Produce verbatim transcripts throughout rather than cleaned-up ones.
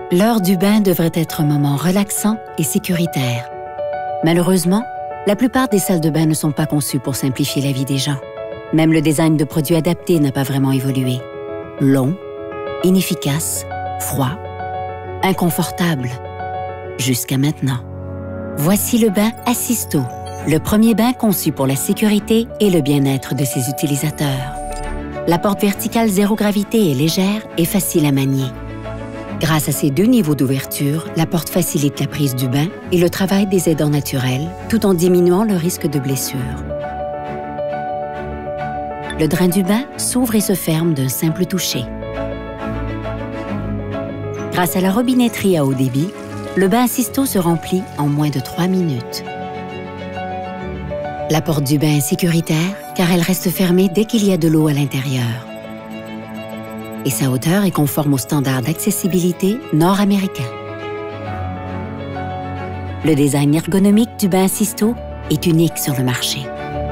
L'heure du bain devrait être un moment relaxant et sécuritaire. Malheureusement, la plupart des salles de bain ne sont pas conçues pour simplifier la vie des gens. Même le design de produits adaptés n'a pas vraiment évolué. Long, inefficace, froid, inconfortable. Jusqu'à maintenant. Voici le bain Assisto, le premier bain conçu pour la sécurité et le bien-être de ses utilisateurs. La porte verticale zéro gravité est légère et facile à manier. Grâce à ses deux niveaux d'ouverture, la porte facilite la prise du bain et le travail des aidants naturels, tout en diminuant le risque de blessure. Le drain du bain s'ouvre et se ferme d'un simple toucher. Grâce à la robinetterie à haut débit, le bain Assisto se remplit en moins de trois minutes. La porte du bain est sécuritaire car elle reste fermée dès qu'il y a de l'eau à l'intérieur. Et sa hauteur est conforme aux standards d'accessibilité nord-américains. Le design ergonomique du bain Assisto est unique sur le marché.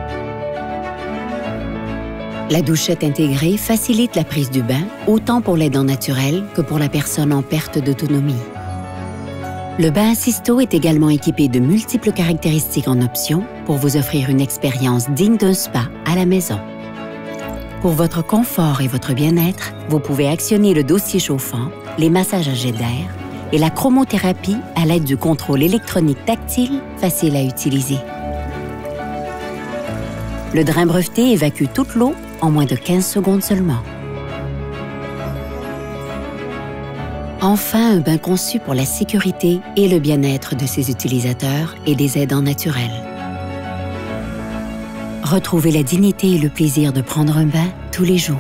La douchette intégrée facilite la prise du bain, autant pour l'aidant naturel que pour la personne en perte d'autonomie. Le bain Assisto est également équipé de multiples caractéristiques en option pour vous offrir une expérience digne d'un spa à la maison. Pour votre confort et votre bien-être, vous pouvez actionner le dossier chauffant, les massages à jet d'air et la chromothérapie à l'aide du contrôle électronique tactile facile à utiliser. Le drain breveté évacue toute l'eau en moins de quinze secondes seulement. Enfin, un bain conçu pour la sécurité et le bien-être de ses utilisateurs et des aidants naturels. Retrouvez la dignité et le plaisir de prendre un bain tous les jours.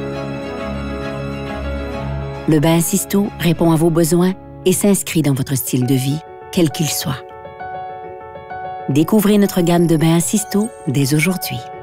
Le bain Assisto répond à vos besoins et s'inscrit dans votre style de vie, quel qu'il soit. Découvrez notre gamme de bains Assisto dès aujourd'hui.